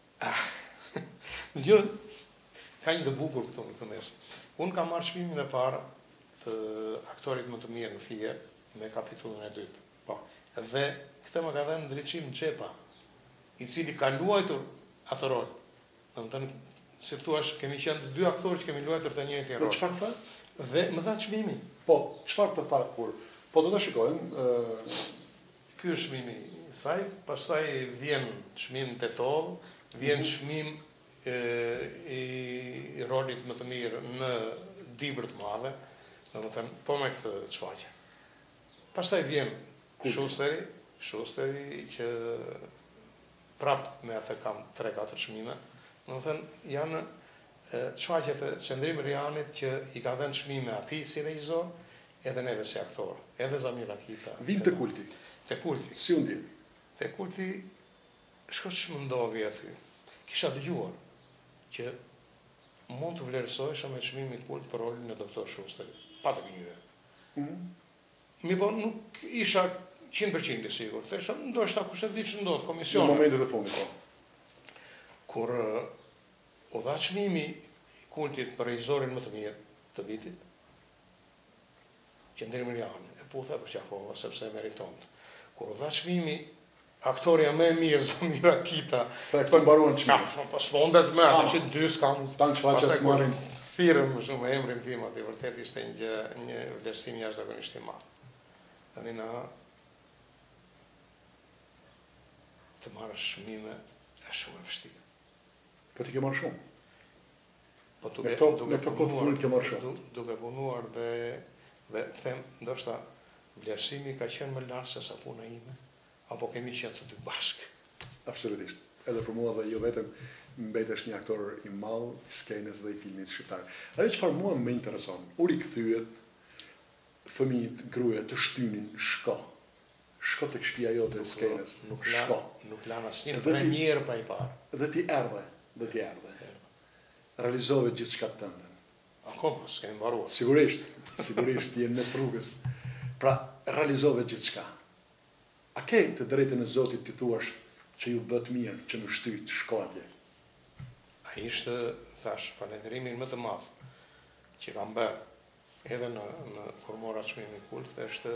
Jo, ka një të bukur këtu në këtë mes. Unë kam marrë çmimin e parë të aktorit më të mirë në fije me kapitullin e dytë. Po. Dhe këtë më ka dhënë ndriçim Xhepa. i cili ka luajtur atë rol. Do të thënë, si thua, kemi qenë dy aktorë që kemi luajtur të njëjtin Dhe rol. çfarë tha? Dhe më dha çmimi. Po, çfarë të tha kur? Po do ta shikojmë. ë Ky është çmimi i saj, pastaj vjen çmim tetov, vjen çmim e, i rolit më të mirë në Dibër të Madhe, domethënë po me këtë çfaqje. Pastaj vjen Shusteri, Shusteri që prap me atë kam tre katër çmime. Domethënë janë çfaqjet e Qendrim Rianit që i ka dhënë çmime atij si regjisor, edhe neve si aktor, edhe Zamira Kita. Vim të kulti. Te kulti. Si u ndjen? Te kulti, shko që më ndodhi aty. Kisha dëgjuar që mund të vlerësohesha me çmimin kult për rolin e doktor Shusteri. Pa të gënjyre. Mm. Mi po nuk isha njëqind përqind i sigur. Thesha, ndoshta kushtet di që ndodh Në komisione. momentet e fundit, po. Kur uh, u dha çmimi i kultit për regjisorin më të mirë të vitit, Qendrim Riani, e putha për qafova, sepse e meritonte. Kur u dha çmimi, aktoria më e mirë, Zamira Kita. Tha këtu mbaruan çmimin. Ka, pas mondet me, S'kam. që dy s'kam. Tan çfarë Pastaj të kur marrin. thirrëm më shumë emrin tim aty, vërtet ishte një gjë, një vlerësim jashtëzakonisht i madh. Tani na të marrësh çmime është shumë e vështirë. Po ti ke marrë shumë. Po Me këto- me këto kohë të punuar- fundit ke marrë shumë. du- Duke punuar dhe dhe them, ndoshta vlerësimi ka qenë më lart se sa puna ime, apo kemi qenë të dy bashkë. Absolutisht. Edhe për mua dhe jo vetëm mbetesh një aktor i madh i skenës dhe i filmit shqiptar. Ajo çfarë mua më intereson, u rikthyet fëmijët, gruaja të shtynin, shko. Shko tek shtëpia jote e skenës. Nuk la, Shko. nuk la asnjë Dhe ti- premier pa i parë. Dhe ti erdhe, dhe ti erdhe. Realizove gjithçka tënde. Akoma s'kemi mbaruar. Sigurisht, sigurisht je mes rrugës. Pra, realizove gjithçka. A ke të drejtën e Zotit të thuash që ju bët mirë, që në shtyt, shko atje? Ai ishte, thash, falënderimin më të madh që kam bërë edhe në, në kur mora çmimin kult, është,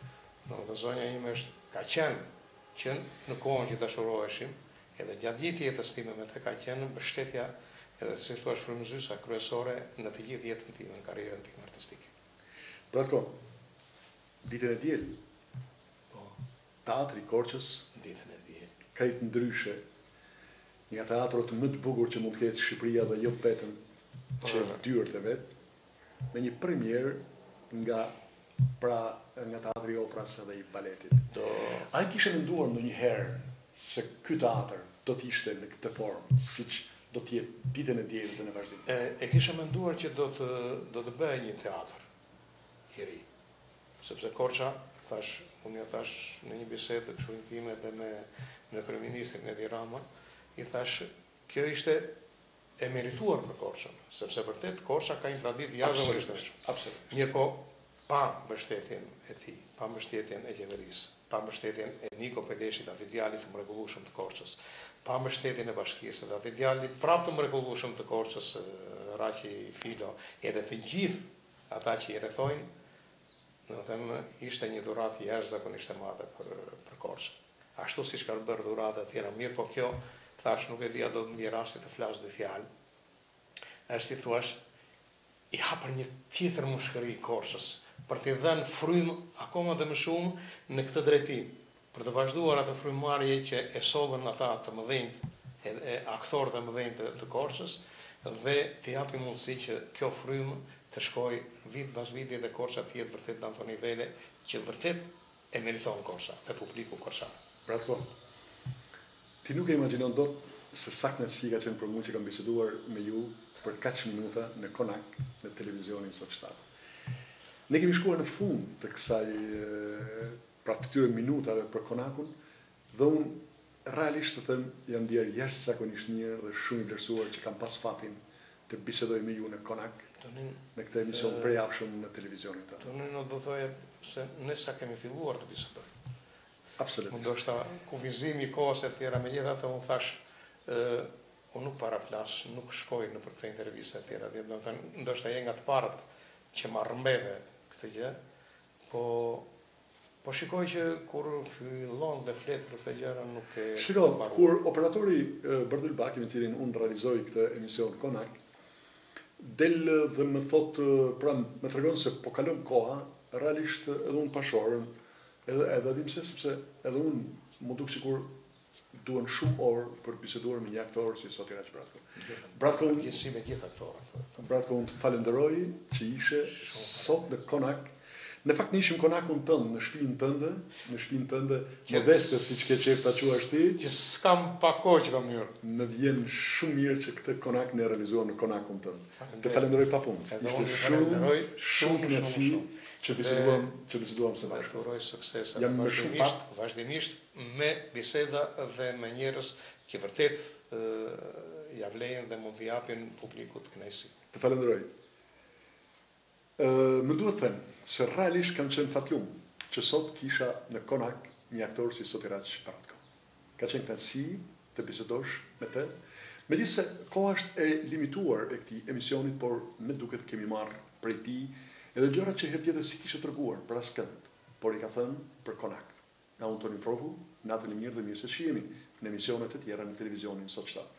do zonja ime është, ka qenë që në kohën që dashuroheshim, edhe gjatë gjithë jetës time me të ka qenë mbështetja edhe si thua frymëzyesa kryesore në të gjithë jetën time, në karrierën time artistike. Pra të kohë, ditën e diel, Po, teatri i Korçës, ditën e diel. krejt ndryshe, nga teatrot më të bukur që mund të ketë Shqipëria dhe jo vetëm që Po. dyert e vet, me një premier nga pra nga teatri i operës dhe i baletit. Do A i kishe menduar ndonjëherë se ky teatr do të ishte në këtë formë, siç do të jetë ditën e diel dhe në vazhdim? e, e kisha menduar që do të do të bëj një teatr i ri. Sepse Korça, thash, unë ja thash në një bisedë kështu intime edhe me me kryeministrin Edi Rama, i thash, kjo ishte e merituar për Korçën, sepse vërtet Korça ka një traditë jashtëzakonisht. Absolutisht. Mirë po, pa mbështetjen e tij, pa mbështetjen e qeverisë, pa mbështetjen e Niko Peleshit, atë djalit të mrekullueshëm të Korçës, pa mbështetjen e bashkisë, atë djalit prapë të mrekullueshëm të Korçës, Raqi Filo, edhe të gjithë ata që i rrethojnë, domethënë ishte një dhuratë jashtëzakonisht e madhe për për Korçën. Ashtu siç kanë bërë dhuratë të tjera, mirë, po kjo thash nuk e di a do të më rasti të flas dy fjalë. Është si thuash, i hapër një tjetër mushkëri Korçës, për t'i dhënë frymë akoma dhe më shumë në këtë drejtim, për të vazhduar atë frymëmarrje që e sollën ata të mëdhenj, e, e aktorë të mëdhenj të, të Korçës, dhe t'i japi mundësi që kjo frymë të shkojë vit pas viti dhe Korça të jetë vërtet në ato nivele që vërtet e meriton Korça, dhe publiku korçan. Pra të kohë, ti nuk e imagjinon dot se sa kënaqësi ka qenë për mua që kam biseduar me ju për katër minuta në Konak, në televizionin sot shtatë. Ne kemi shkuar në fund të kësaj, e, pra të këtyre minutave për Konakun, dhe unë realisht të them jam ndjer jashtëzakonisht mirë dhe shumë i vlerësuar që kam pas fatin të bisedoj me ju në Konak, Tonin, në këtë emision e, përjavshëm në televizionin tonë. tonin do të thoje se ne sa kemi filluar të bisedojmë. Absolutisht. Ndoshta kufizimi i kohës e tjera, megjithatë unë thash, ë unë nuk paraflas, nuk shkoj në për këtë intervistë e tjera, dhe do të thënë, ndoshta je nga të parët që ma rrëmbeve këtë gjë, po Po shikoj që kur fillon dhe flet për këtë gjëra nuk e Shiko, kur operatori Bardhyl Baki, me cilin unë realizoj këtë emision Konak, del dhe më thot, pra më tregon se po kalon koha, realisht edhe unë pashorën, edhe edhe dim se sepse edhe unë më duk sikur duhen shumë orë për biseduar me një aktor si sot Iraç Bratko. Bratko unë si me gjithë aktorët. Bratko unë të falenderoj që ishe sot në Konak. Në fakt në ishim Konakun tënd, në shtëpinë tënde, në shtëpinë tënde, modeste siç ke qejf ta quash ti. Që s'kam pa kohë që kam hyrë. Më vjen shumë mirë që këtë Konak ne realizuam në Konakun tënd. Të falenderoj papunë. Ishte shumë shumë kënaqësi që biseduam, që biseduam së bashku. Uroj suksese. Jam më shumë fat vazhdimisht me biseda dhe me njerëz që vërtet ja vlejnë dhe mund t'i japin publikut kënaqësi. Të falenderoj. Uh, më duhet thënë se realisht kam qenë fatlum që sot kisha në Konak një aktor si sot Iraç Bratko. Ka qenë kënaqësi të bisedosh me të. Megjithëse koha është e limituar e këtij emisionit, por me duket kemi marrë prej tij edhe gjërat që herë tjetër si kishte treguar për askënd, por i ka thënë për Konak. Nga unë Toni Frohu, natën e mirë dhe mirë se shihemi në emisionet e tjera në televizionin Sot Shtat.